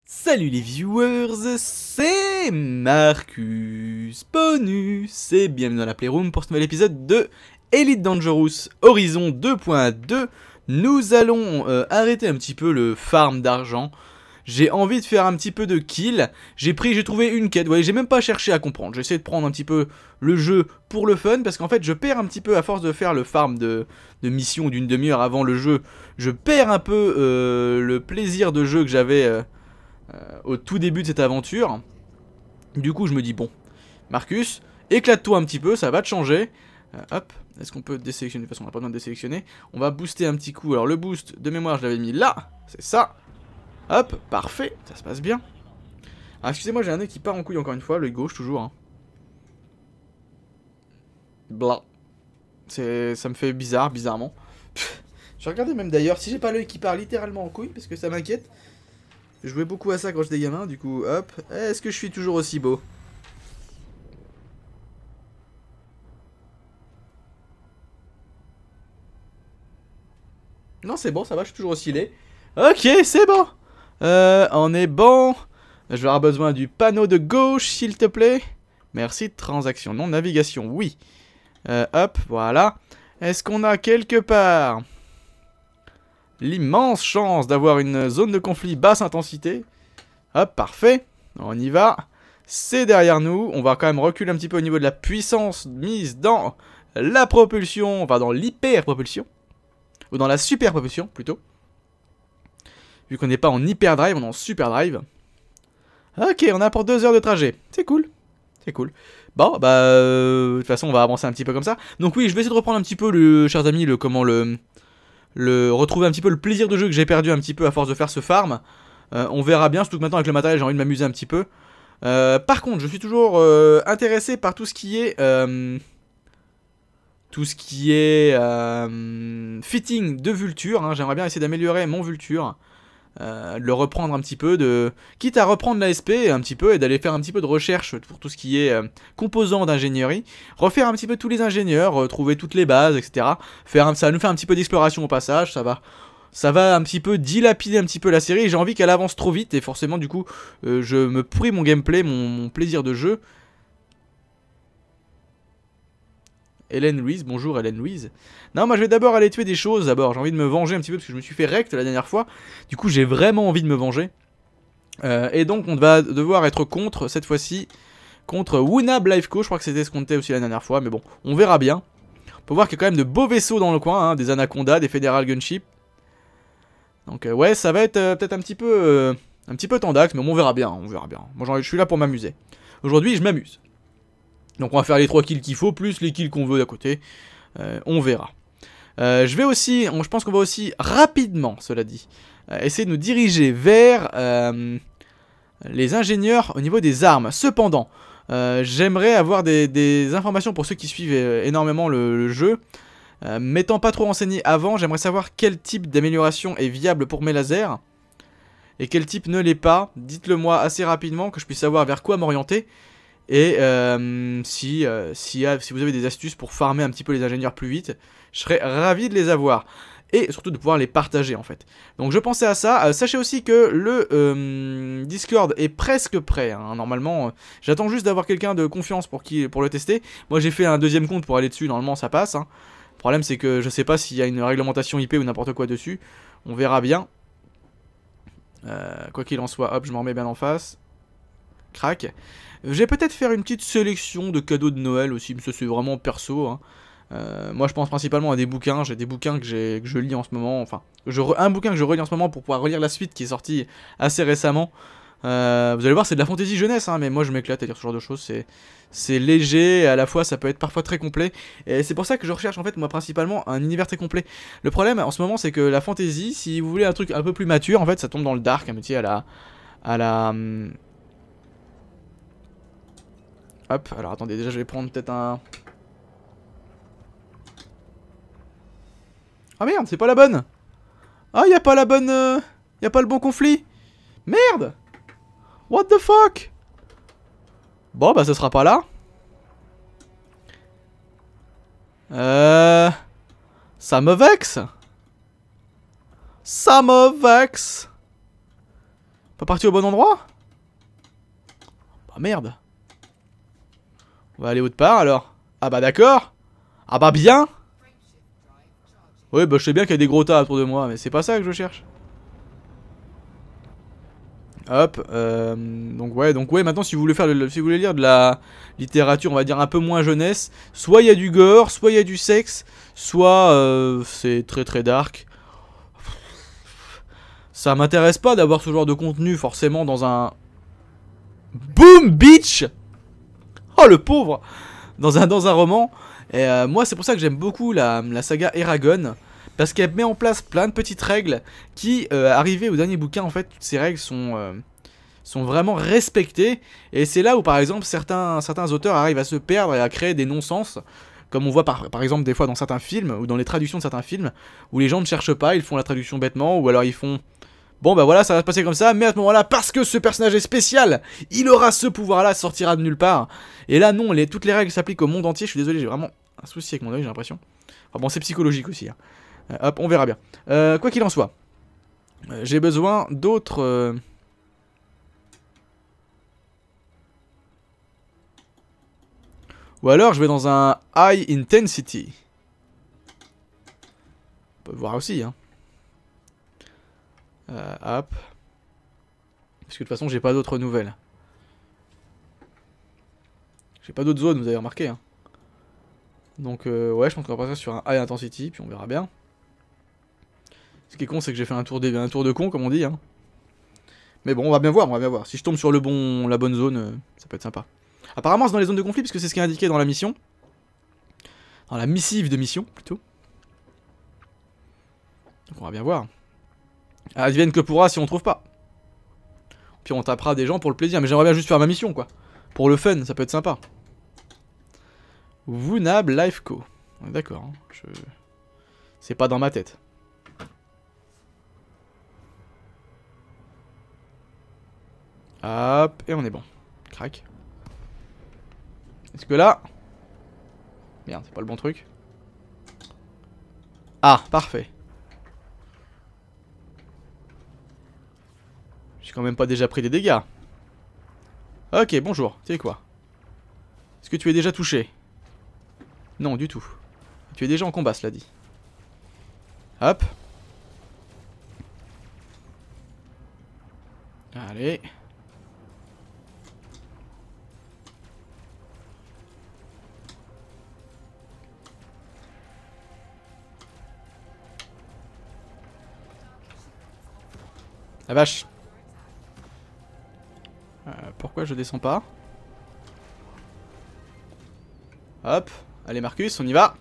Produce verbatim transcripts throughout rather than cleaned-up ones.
Salut les viewers, c'est Marcus Bonus et bienvenue dans la Playroom pour ce nouvel épisode de Elite Dangerous Horizon deux point deux. Nous allons euh, arrêter un petit peu le farm d'argent. J'ai envie de faire un petit peu de kill. J'ai pris, j'ai trouvé une quête, vous voyez, j'ai même pas cherché à comprendre. J'ai essayé de prendre un petit peu le jeu pour le fun, parce qu'en fait je perds un petit peu à force de faire le farm de, de mission d'une demi-heure avant le jeu. Je perds un peu euh, le plaisir de jeu que j'avais euh, euh, au tout début de cette aventure. Du coup je me dis bon, Marcus, éclate-toi un petit peu, ça va te changer. Euh, hop, est-ce qu'on peut désélectionner? De toute façon on n'a pas besoin de désélectionner. On va booster un petit coup, alors le boost de mémoire je l'avais mis là, c'est ça. Hop, parfait, ça se passe bien. Ah, excusez-moi, j'ai un nez qui part en couille encore une fois, l'œil gauche toujours. Hein. Blah. C'est, ça me fait bizarre, bizarrement. Je regardais même d'ailleurs, si j'ai pas l'œil qui part littéralement en couille, parce que ça m'inquiète. Je jouais beaucoup à ça quand j'étais gamin, du coup, hop. Est-ce que je suis toujours aussi beau? Non, c'est bon, ça va, je suis toujours aussi laid. Ok, c'est bon. Euh, on est bon. Je vais avoir besoin du panneau de gauche, s'il te plaît. Merci, transaction, non, navigation, oui. Euh, hop, voilà. Est-ce qu'on a quelque part l'immense chance d'avoir une zone de conflit basse intensité? Hop, parfait. On y va. C'est derrière nous. On va quand même reculer un petit peu au niveau de la puissance mise dans la propulsion. Enfin, dans l'hyper-propulsion. Ou dans la super-propulsion, plutôt. Vu qu'on n'est pas en hyper-drive, on est en super-drive. Ok, on a pour deux heures de trajet. C'est cool. C'est cool. Bon, bah, euh, de toute façon, on va avancer un petit peu comme ça. Donc oui, je vais essayer de reprendre un petit peu, le, chers amis, le comment le, le retrouver un petit peu le plaisir de jeu que j'ai perdu un petit peu à force de faire ce farm. Euh, on verra bien, surtout que maintenant avec le matériel, j'ai envie de m'amuser un petit peu. Euh, par contre, je suis toujours euh, intéressé par tout ce qui est, euh, tout ce qui est euh, fitting de Vulture. Hein. J'aimerais bien essayer d'améliorer mon Vulture. Euh, de le reprendre un petit peu, de quitte à reprendre l'A S P un petit peu et d'aller faire un petit peu de recherche pour tout ce qui est euh, composants d'ingénierie, refaire un petit peu tous les ingénieurs, euh, trouver toutes les bases, et cetera. Faire un, ça va nous faire un petit peu d'exploration au passage, ça va, ça va un petit peu dilapider un petit peu la série. J'ai envie qu'elle avance trop vite et forcément du coup euh, je me pourris mon gameplay, mon, mon plaisir de jeu. Hélène Louise, bonjour Hélène Louise. Non, moi je vais d'abord aller tuer des choses. D'abord, j'ai envie de me venger un petit peu parce que je me suis fait rect la dernière fois. Du coup, j'ai vraiment envie de me venger. Euh, et donc, on va devoir être contre, cette fois-ci, contre Wunab Lifeco. Je crois que c'était ce qu'on était aussi la dernière fois, mais bon, on verra bien. On peut voir qu'il y a quand même de beaux vaisseaux dans le coin, hein, des Anaconda, des Federal Gunship. Donc, euh, ouais, ça va être euh, peut-être un petit peu euh, un petit peu tendax, mais bon, on verra bien, on verra bien. Moi, je suis là pour m'amuser. Aujourd'hui, je m'amuse. Donc on va faire les trois kills qu'il faut, plus les kills qu'on veut d'à côté. Euh, on verra. Euh, je vais aussi, je pense qu'on va aussi rapidement, cela dit, euh, essayer de nous diriger vers euh, les ingénieurs au niveau des armes. Cependant, euh, j'aimerais avoir des, des informations pour ceux qui suivent euh, énormément le, le jeu. Euh, m'étant pas trop renseigné avant, j'aimerais savoir quel type d'amélioration est viable pour mes lasers. Et quel type ne l'est pas. Dites-le moi assez rapidement, que je puisse savoir vers quoi m'orienter. Et euh, si, euh, si, si vous avez des astuces pour farmer un petit peu les ingénieurs plus vite, je serais ravi de les avoir. Et surtout de pouvoir les partager en fait. Donc je pensais à ça. Euh, sachez aussi que le euh, Discord est presque prêt. Hein. Normalement, euh, j'attends juste d'avoir quelqu'un de confiance pour, qui, pour le tester. Moi j'ai fait un deuxième compte pour aller dessus. Normalement ça passe. Hein. Le problème c'est que je sais pas s'il y a une réglementation I P ou n'importe quoi dessus. On verra bien. Euh, quoi qu'il en soit, hop, je m'en remets bien en face. Crac. Je vais peut-être faire une petite sélection de cadeaux de Noël aussi, mais ça c'est vraiment perso. Hein. Euh, moi je pense principalement à des bouquins, j'ai des bouquins que, que je lis en ce moment, enfin, je un bouquin que je relis en ce moment pour pouvoir relire la suite qui est sortie assez récemment. Euh, vous allez voir, c'est de la fantaisie jeunesse, hein, mais moi je m'éclate à lire ce genre de choses, c'est léger, et à la fois ça peut être parfois très complet. Et c'est pour ça que je recherche en fait moi principalement un univers très complet. Le problème en ce moment c'est que la fantaisie, si vous voulez un truc un peu plus mature, en fait ça tombe dans le dark, un métier à la... à la hum, hop, alors attendez, déjà je vais prendre peut-être un... Ah merde, c'est pas la bonne. Ah, y'a pas la bonne... Euh... Y'a pas le bon conflit. Merde. What the fuck. Bon, bah ça sera pas là. Euh... Ça me vexe. Ça me vexe. Pas parti au bon endroit? Bah merde. On va aller autre part alors. Ah bah d'accord. Ah bah bien. Oui bah je sais bien qu'il y a des gros tas autour de moi, mais c'est pas ça que je cherche. Hop, euh, donc ouais, donc ouais, maintenant si vous voulez faire, le, si vous voulez lire de la littérature, on va dire un peu moins jeunesse, soit il y a du gore, soit il y a du sexe, soit euh, c'est très très dark. Ça m'intéresse pas d'avoir ce genre de contenu forcément dans un Boom Bitch. Oh le pauvre. Dans un dans un roman. Et euh, moi c'est pour ça que j'aime beaucoup la, la saga Eragon. Parce qu'elle met en place plein de petites règles qui, euh, arrivées au dernier bouquin, en fait, toutes ces règles sont, euh, sont vraiment respectées. Et c'est là où, par exemple, certains, certains auteurs arrivent à se perdre et à créer des non-sens. Comme on voit, par, par exemple, des fois dans certains films, ou dans les traductions de certains films, où les gens ne cherchent pas, ils font la traduction bêtement, ou alors ils font... Bon, bah voilà, ça va se passer comme ça, mais à ce moment-là, parce que ce personnage est spécial, il aura ce pouvoir-là, sortira de nulle part. Et là, non, les, toutes les règles s'appliquent au monde entier. Je suis désolé, j'ai vraiment un souci avec mon oeil, j'ai l'impression. Enfin bon, c'est psychologique aussi, hein. Euh, hop, on verra bien. Euh, quoi qu'il en soit, euh, j'ai besoin d'autres... Euh... Ou alors, je vais dans un High Intensity. On peut voir aussi, hein. Euh, hop. Parce que de toute façon, j'ai pas d'autres nouvelles. J'ai pas d'autres zones, vous avez remarqué, hein. Donc, euh, ouais, je pense qu'on va passer sur un High Intensity, puis on verra bien. Ce qui est con, c'est que j'ai fait un tour, de, un tour de con, comme on dit, hein. Mais bon, on va bien voir, on va bien voir. Si je tombe sur le bon, la bonne zone, euh, ça peut être sympa. Apparemment, c'est dans les zones de conflit, parce que c'est ce qui est indiqué dans la mission. Dans la missive de mission, plutôt. Donc on va bien voir. Advienne que pourra si on trouve pas. Puis on tapera des gens pour le plaisir. Mais j'aimerais bien juste faire ma mission, quoi. Pour le fun, ça peut être sympa. Vunab Life Co. D'accord, hein, je... c'est pas dans ma tête. Hop, et on est bon. Crac. Est-ce que là... Merde, c'est pas le bon truc. Ah, parfait. J'ai quand même pas déjà pris des dégâts. Ok, bonjour. Tu sais quoi? Est-ce que tu es déjà touché? Non, du tout. Tu es déjà en combat, cela dit. Hop. Allez. La vache. Euh, pourquoi je descends pas? Hop. Allez Marcus, on y va.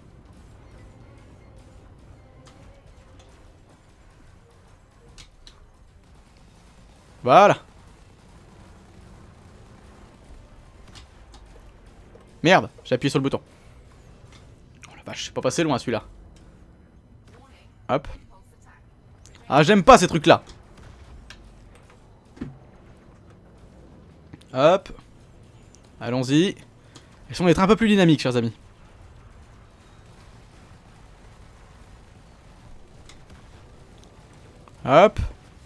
Voilà. Merde, j'ai appuyé sur le bouton. Oh la vache, je suis pas passé loin celui-là. Hop. Ah, j'aime pas ces trucs-là. Hop. Allons-y. Essayons d'être un peu plus dynamiques, chers amis. Hop.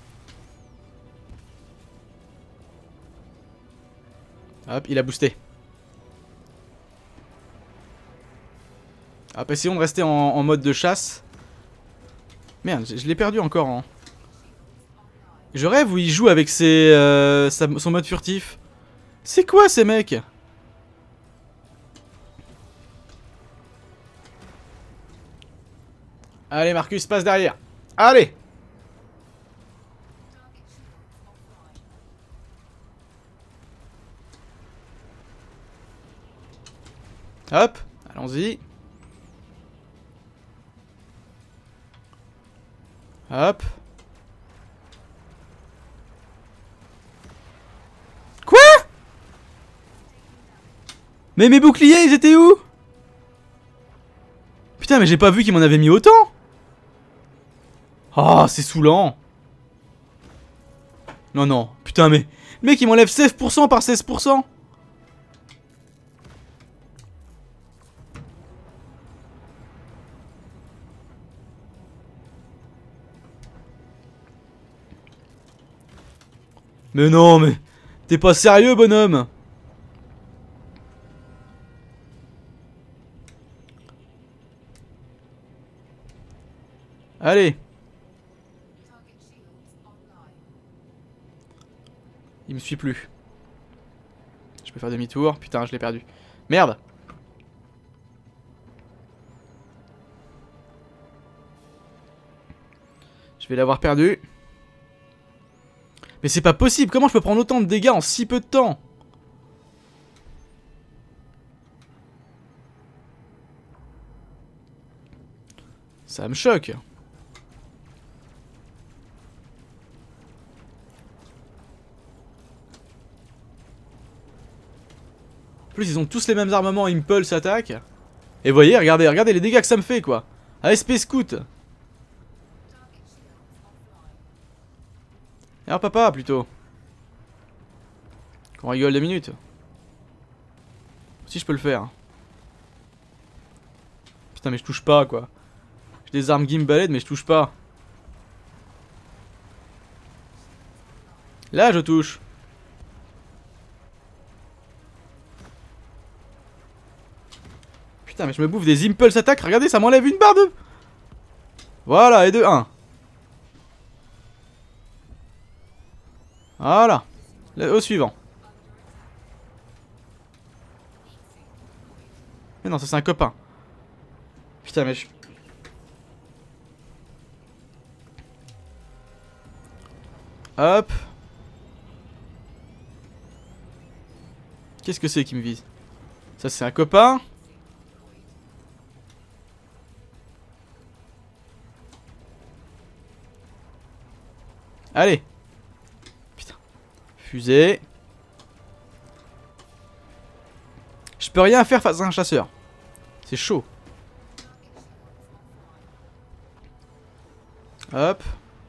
Hop, il a boosté. Hop, essayons de rester en, en mode de chasse. Merde, je, je l'ai perdu encore. Hein. Je rêve où il joue avec ses, euh, sa, son mode furtif. C'est quoi ces mecs? Allez Marcus, passe derrière. Allez. Hop, allons-y. Hop. Quoi? Mais mes boucliers, ils étaient où? Putain, mais j'ai pas vu qu'il m'en avait mis autant. Ah, oh, c'est saoulant. Non, non. Putain, mais... Le mec, il m'enlève seize pour cent par seize pour cent. Mais non, mais... T'es pas sérieux, bonhomme? Allez. Il me suit plus. Je peux faire demi-tour. Putain, je l'ai perdu. Merde. Je vais l'avoir perdu. Mais c'est pas possible. Comment je peux prendre autant de dégâts en si peu de temps? Ça me choque. En plus, ils ont tous les mêmes armements Impulse attaque. Et voyez, regardez, regardez les dégâts que ça me fait, quoi. A S P Scout. Et alors papa, plutôt. Qu'on rigole deux minutes. Si je peux le faire. Putain, mais je touche pas, quoi. J'ai des armes gimbaled, mais je touche pas. Là, je touche. Putain, mais je me bouffe des impulse attaques. Regardez, ça m'enlève une barre de... Voilà, et de un. Voilà. Au suivant. Mais non, ça c'est un copain. Putain, mais je... Hop. Qu'est-ce que c'est qui me vise? Ça c'est un copain. Allez. Putain. Fusée. Je peux rien faire face à un chasseur. C'est chaud. Hop.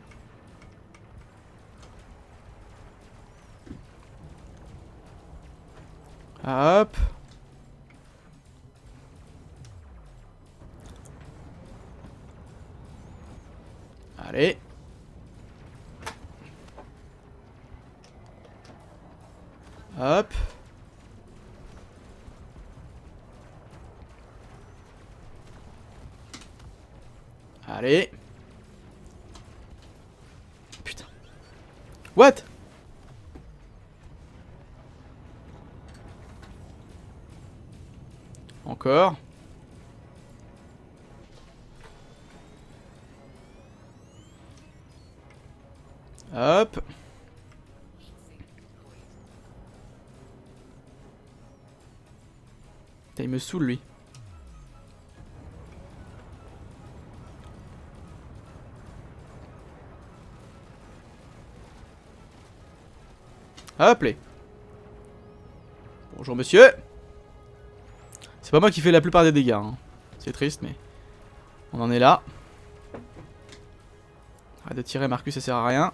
Hop. Allez. Hop. Allez. Putain. What? Encore. Hop. Putain, il me saoule lui. Hop là. Bonjour monsieur. C'est pas moi qui fais la plupart des dégâts, hein. C'est triste mais on en est là. Arrête de tirer Marcus, ça sert à rien.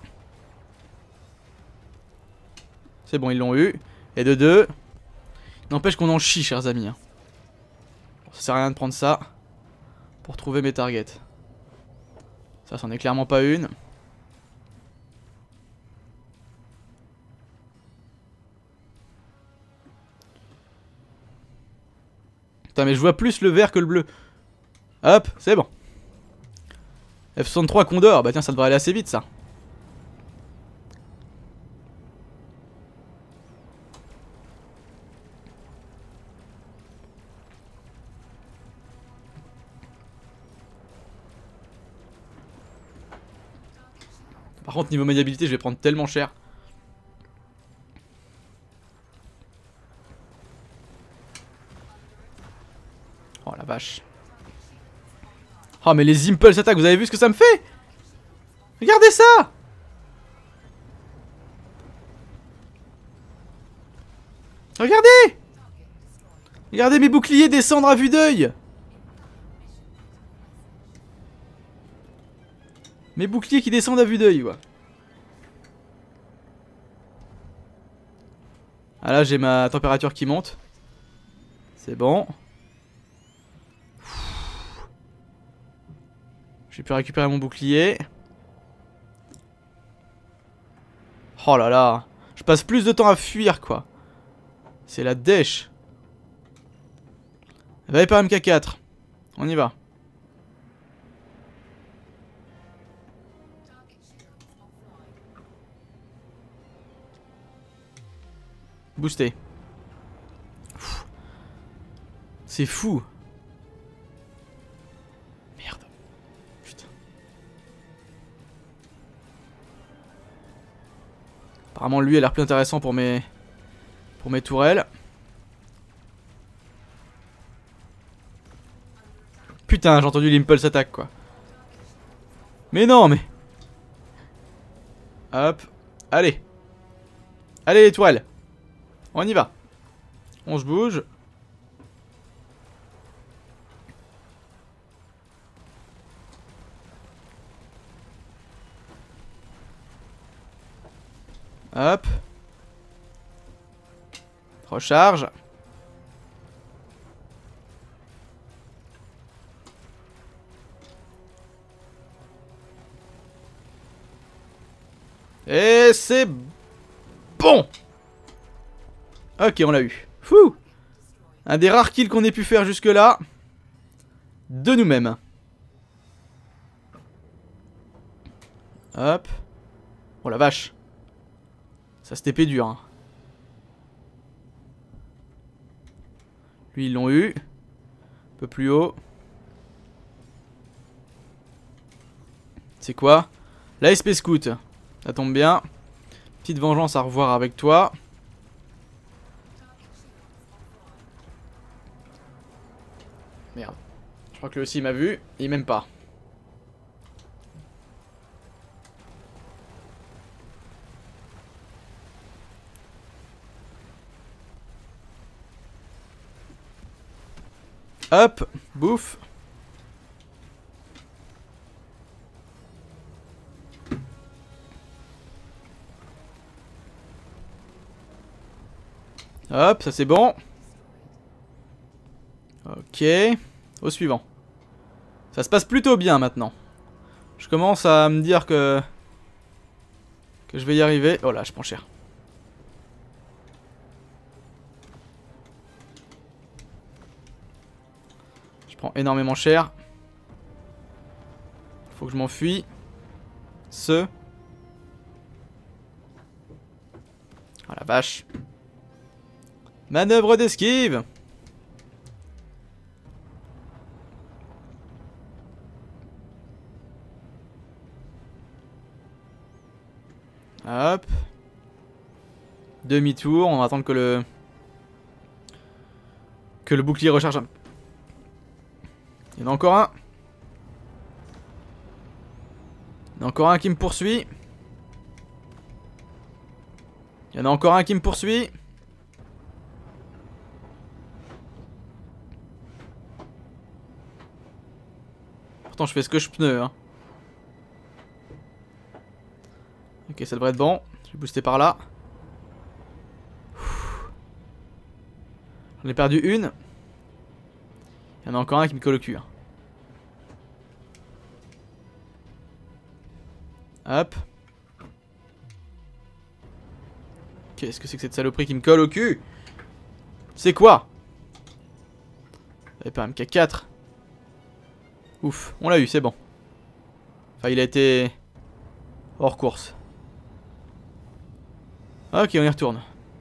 C'est bon, ils l'ont eu. Et de deux. N'empêche qu'on en chie, chers amis, hein. Ça sert à rien de prendre ça pour trouver mes targets. Ça, c'en est clairement pas une. Putain, mais je vois plus le vert que le bleu. Hop, c'est bon. F soixante-trois Condor, bah tiens, ça devrait aller assez vite ça. Par contre, niveau maniabilité, je vais prendre tellement cher. Oh la vache. Oh mais les impulse attaques, vous avez vu ce que ça me fait? Regardez ça! Regardez! Regardez mes boucliers descendre à vue d'œil! Mes boucliers qui descendent à vue d'œil, quoi. Ah là, j'ai ma température qui monte. C'est bon. J'ai pu récupérer mon bouclier. Oh là là. Je passe plus de temps à fuir, quoi. C'est la dèche. Va par M K quatre. On y va. Boosté. C'est fou. Merde. Putain. Apparemment lui a l'air plus intéressant pour mes pour mes tourelles. Putain, j'ai entendu l'impulse attack quoi. Mais non, mais hop, allez. Allez les toiles. On y va. On se bouge. Hop. Recharge. Et c'est bon. Ok, on l'a eu. Fou. Un des rares kills qu'on ait pu faire jusque là. De nous-mêmes. Hop. Oh la vache. Ça c'était T P dur. Hein. Lui ils l'ont eu. Un peu plus haut. C'est quoi? La S P Scout. Ça tombe bien. Petite vengeance à revoir avec toi. Merde. Je crois que lui aussi il m'a vu. Il m'aime pas. Hop. Bouffe. Hop, ça c'est bon. Ok. Au suivant. Ça se passe plutôt bien maintenant. Je commence à me dire que... Que je vais y arriver. Oh là, je prends cher. Je prends énormément cher. Faut que je m'enfuis. Ce. Oh la vache. Manœuvre d'esquive. Hop. Demi-tour, on va attendre que le... Que le bouclier recharge. Il y en a encore un. Il y en a encore un qui me poursuit. Il y en a encore un qui me poursuit. Pourtant je fais ce que je peux hein. Ok, ça devrait être bon. Je vais booster par là. J'en ai perdu une. Il y en a encore un qui me colle au cul. Hop. Qu'est-ce que c'est que cette saloperie qui me colle au cul? C'est quoi? Et pas M K quatre. Ouf, on l'a eu, c'est bon. Enfin, il a été hors course. Ok, on y retourne.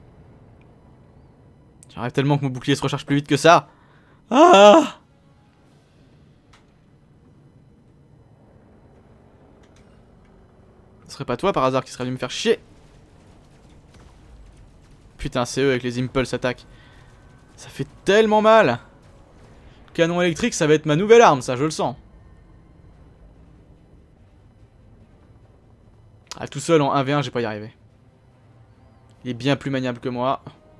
J'arrive tellement que mon bouclier se recharge plus vite que ça. Ah! Ce serait pas toi par hasard qui serait venu me faire chier? Putain, c'est eux avec les impulse attack. Ça fait tellement mal. Canon électrique, ça va être ma nouvelle arme, ça, je le sens. Ah, tout seul en un v un, j'ai pas y arriver. Il est bien plus maniable que moi.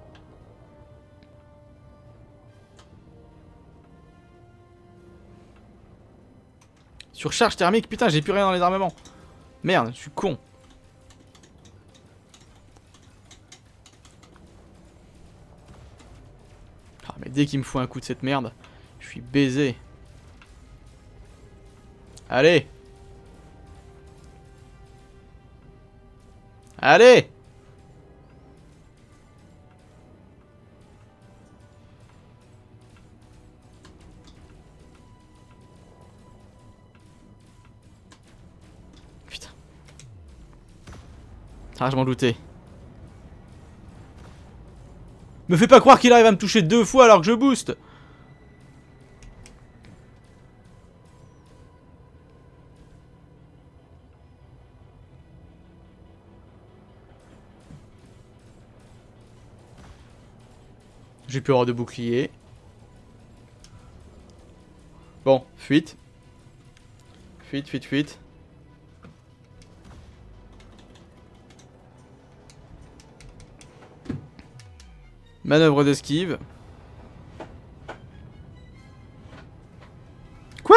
Surcharge thermique, putain, j'ai plus rien dans les armements. Merde, je suis con. Ah, mais dès qu'il me faut un coup de cette merde, je suis baisé. Allez. Allez. Ah, je m'en doutais. Me fais pas croire qu'il arrive à me toucher deux fois alors que je booste. J'ai plus avoir de bouclier. Bon, fuite. Fuite, fuite, fuite. Manœuvre d'esquive. Quoi?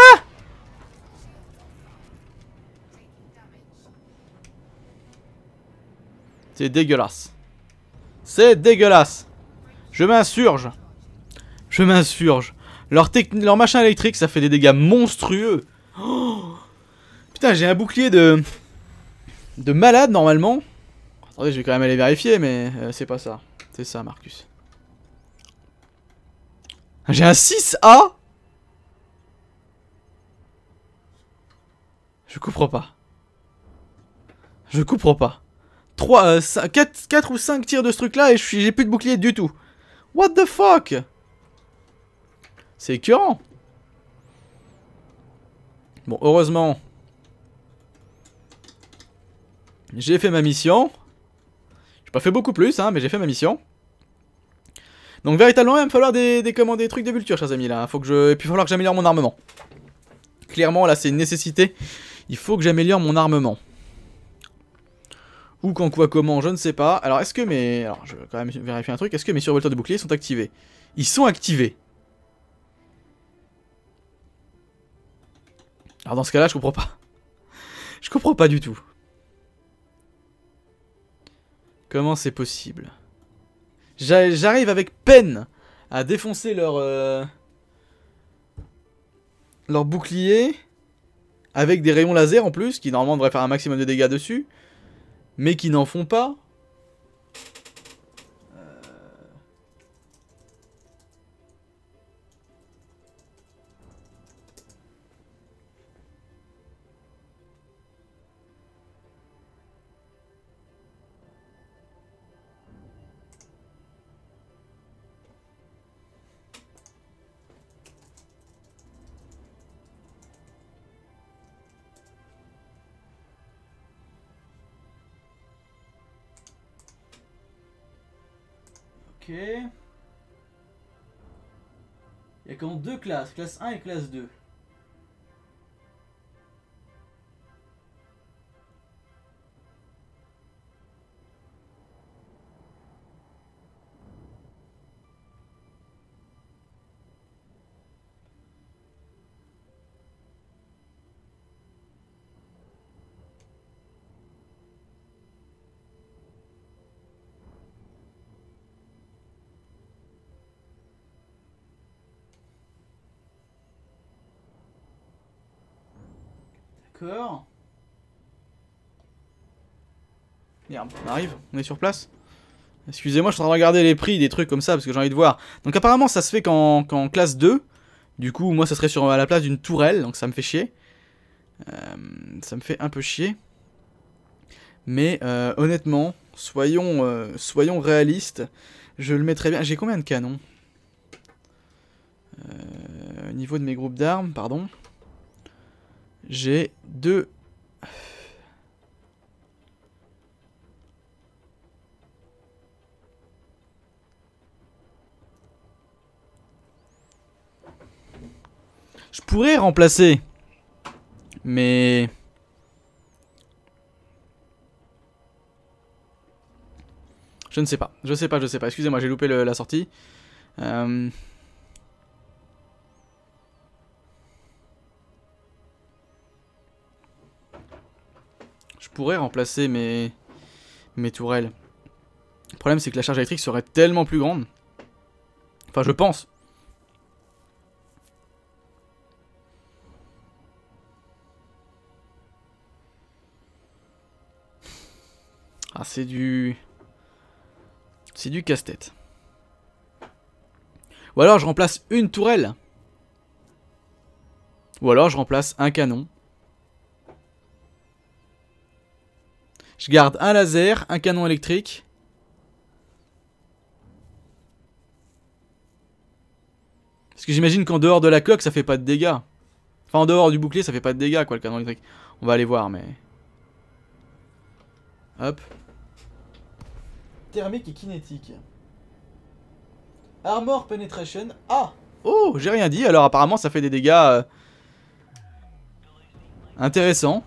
C'est dégueulasse. C'est dégueulasse. Je m'insurge. Je m'insurge. Leur, leur machin électrique, ça fait des dégâts monstrueux. Oh, putain, j'ai un bouclier de... De malade, normalement. Attendez, je vais quand même aller vérifier, mais euh, c'est pas ça. C'est ça, Marcus. J'ai un six A. Je comprends pas. Je comprends pas. trois, euh, cinq, quatre, quatre ou cinq tirs de ce truc-là et j'ai plus de bouclier du tout. What the fuck? C'est écœurant. Bon, heureusement, j'ai fait ma mission. J'ai pas fait beaucoup plus, hein, mais j'ai fait ma mission. Donc véritablement, il va me falloir des, des, comment, des trucs de vulture, chers amis, là. Faut que je... Et puis il va falloir que j'améliore mon armement. Clairement, là, c'est une nécessité. Il faut que j'améliore mon armement. Ou quand, quoi, comment, je ne sais pas. Alors, est-ce que mes... Alors, je vais quand même vérifier un truc. Est-ce que mes survolteurs de bouclier sont activés? Ils sont activés. Alors, dans ce cas-là, je comprends pas. Je comprends pas du tout. Comment c'est possible? J'arrive avec peine à défoncer leur... Euh... leur bouclier. Avec des rayons laser en plus, qui normalement devraient faire un maximum de dégâts dessus. Mais qui n'en font pas. Euh... Ok. Il y a quand même deux classes, classe un et classe deux. D'accord. Merde, on arrive, on est sur place. Excusez-moi, je suis en train de regarder les prix des trucs comme ça parce que j'ai envie de voir. Donc apparemment ça se fait qu'en qu'en classe deux. Du coup moi ça serait sur à la place d'une tourelle, donc ça me fait chier. Euh, ça me fait un peu chier. Mais euh, honnêtement, soyons, euh, soyons réalistes. Je le mettrais bien. J'ai combien de canons? euh, Au niveau de mes groupes d'armes, pardon. J'ai deux... Je pourrais remplacer. Mais... Je ne sais pas. Je sais pas, je sais pas. Excusez-moi, j'ai loupé le, la sortie. Euh... Je pourrais remplacer mes... mes tourelles. Le problème, c'est que la charge électrique serait tellement plus grande. Enfin, je pense. Ah, c'est du... C'est du casse-tête. Ou alors, je remplace une tourelle. Ou alors, je remplace un canon. Je garde un laser, un canon électrique. Parce que j'imagine qu'en dehors de la coque, ça fait pas de dégâts. Enfin, en dehors du bouclier, ça fait pas de dégâts, quoi, le canon électrique. On va aller voir, mais... Hop. Thermique et kinétique. Armor penetration. Ah! Oh, j'ai rien dit. Alors apparemment, ça fait des dégâts... Euh... intéressants.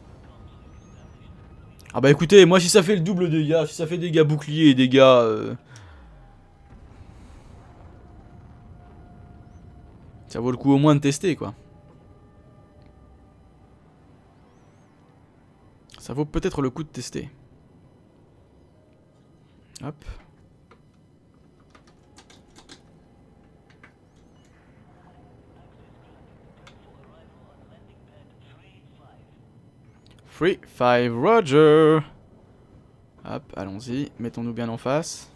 Ah bah écoutez, moi si ça fait le double dégâts, si ça fait dégâts boucliers et dégâts... Euh... ça vaut le coup au moins de tester, quoi. Ça vaut peut-être le coup de tester. Hop. three five, Roger. Hop, allons-y. Mettons-nous bien en face.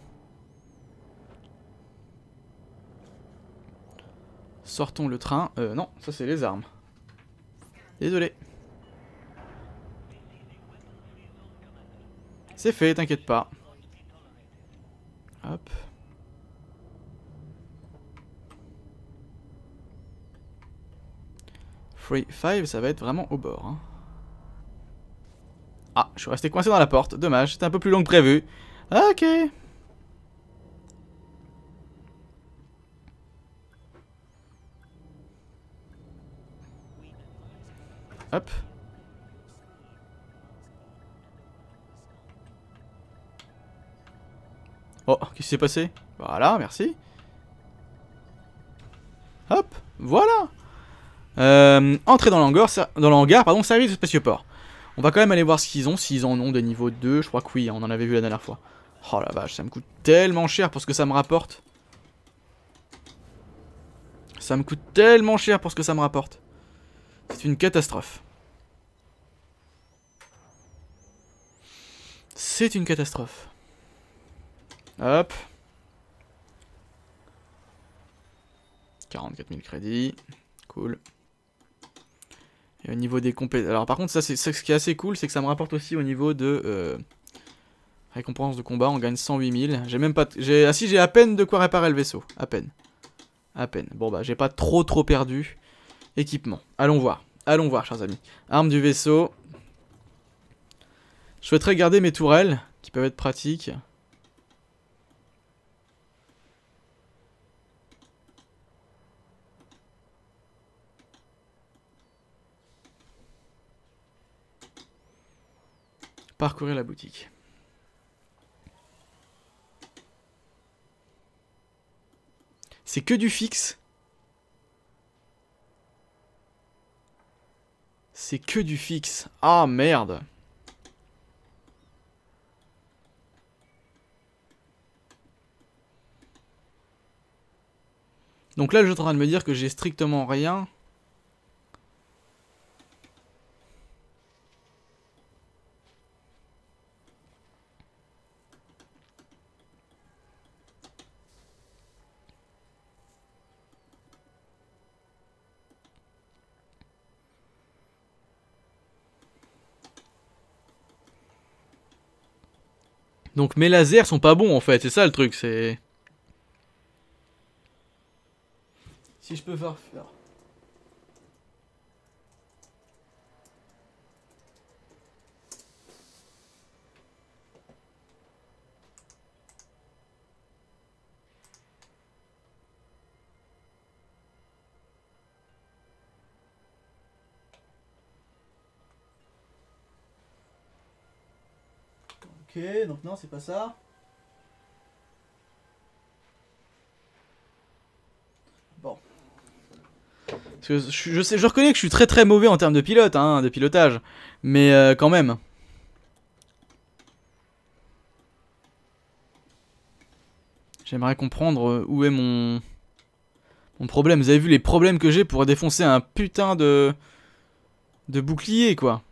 Sortons le train. Euh, non, ça c'est les armes. Désolé. C'est fait, t'inquiète pas. Hop. three five, ça va être vraiment au bord. Hein. Ah, je suis resté coincé dans la porte. Dommage, c'était un peu plus long que prévu. Ok. Hop. Oh, qu'est-ce qui s'est passé? Voilà, merci. Hop, voilà. Euh, entrer dans l'hangar, dans l'hangar, pardon, service de spatioport. On va quand même aller voir ce qu'ils ont, s'ils en ont des niveaux deux. Je crois que oui, on en avait vu la dernière fois. Oh la vache, ça me coûte tellement cher pour ce que ça me rapporte. Ça me coûte tellement cher pour ce que ça me rapporte. C'est une catastrophe. C'est une catastrophe. Hop. quarante-quatre mille crédits. Cool. Et au niveau des compétences... Alors par contre, ça c'est ce qui est assez cool, c'est que ça me rapporte aussi au niveau de... Euh, récompense de combat, on gagne cent huit mille. J'ai même pas... Ah si, j'ai à peine de quoi réparer le vaisseau. À peine. À peine. Bon bah, j'ai pas trop trop perdu. Équipement. Allons voir. Allons voir, chers amis. Arme du vaisseau. Je souhaiterais garder mes tourelles, qui peuvent être pratiques. Parcourir la boutique. C'est que du fixe. C'est que du fixe. Ah merde. Donc là, je suis en train de me dire que j'ai strictement rien. Donc mes lasers sont pas bons en fait, c'est ça le truc, c'est... Si je peux faire... Ok, donc non, c'est pas ça. Bon. Parce que je, je sais, je reconnais que je suis très très mauvais en termes de pilote, hein, de pilotage. Mais euh, quand même. J'aimerais comprendre où est mon... mon problème. Vous avez vu les problèmes que j'ai pour défoncer un putain de... de bouclier, quoi.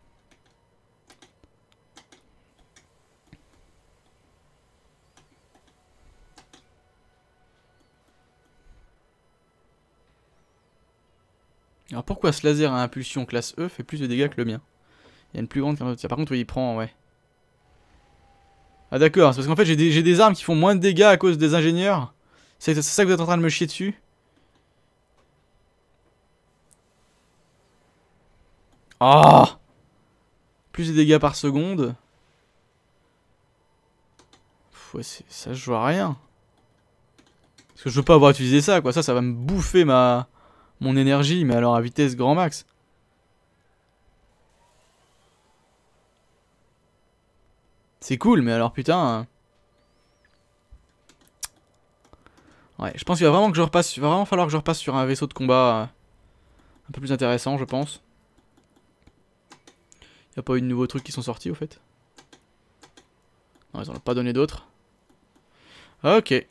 Alors pourquoi ce laser à impulsion classe E fait plus de dégâts que le mien? Il y a une plus grande qu'un autre. Par contre, oui, il prend, ouais. Ah d'accord, c'est parce qu'en fait j'ai des, j'ai des armes qui font moins de dégâts à cause des ingénieurs. C'est ça que vous êtes en train de me chier dessus? Ah oh, plus de dégâts par seconde. Pff, ouais, ça je joue à rien. Parce que je veux pas avoir utilisé ça quoi, ça ça va me bouffer ma mon énergie, mais alors à vitesse grand max. C'est cool, mais alors putain... Ouais, je pense qu'il va vraiment que je repasse, il va vraiment falloir que je repasse sur un vaisseau de combat euh, un peu plus intéressant, je pense. Il n'y a pas eu de nouveaux trucs qui sont sortis au fait. Non, ils en ont pas donné d'autres. Ok.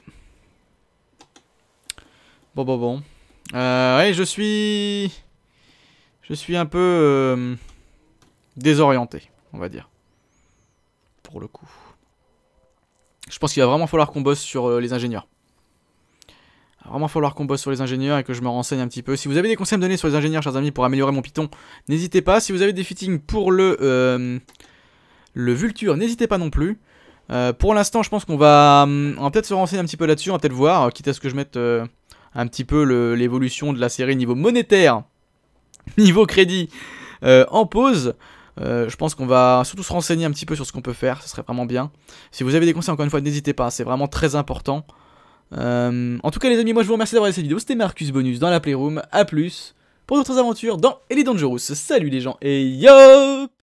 Bon, bon, bon. Euh, ouais, je suis... Je suis un peu... Euh, désorienté, on va dire. Pour le coup. Je pense qu'il va vraiment falloir qu'on bosse sur euh, les ingénieurs. Il va vraiment falloir qu'on bosse sur les ingénieurs et que je me renseigne un petit peu. Si vous avez des conseils à me donner sur les ingénieurs, chers amis, pour améliorer mon Python, n'hésitez pas. Si vous avez des fittings pour le, euh, le Vulture, n'hésitez pas non plus. Euh, pour l'instant, je pense qu'on va, on va peut-être se renseigner un petit peu là-dessus, on va peut-être voir, euh, quitte à ce que je mette euh, un petit peu l'évolution de la série niveau monétaire, niveau crédit, euh, en pause. Euh, je pense qu'on va surtout se renseigner un petit peu sur ce qu'on peut faire, ce serait vraiment bien. Si vous avez des conseils, encore une fois, n'hésitez pas, c'est vraiment très important. Euh, en tout cas, les amis, moi je vous remercie d'avoir regardé cette vidéo. C'était Marcus Bonus dans la Playroom. A plus pour d'autres aventures dans Elite Dangerous. Salut les gens et yo!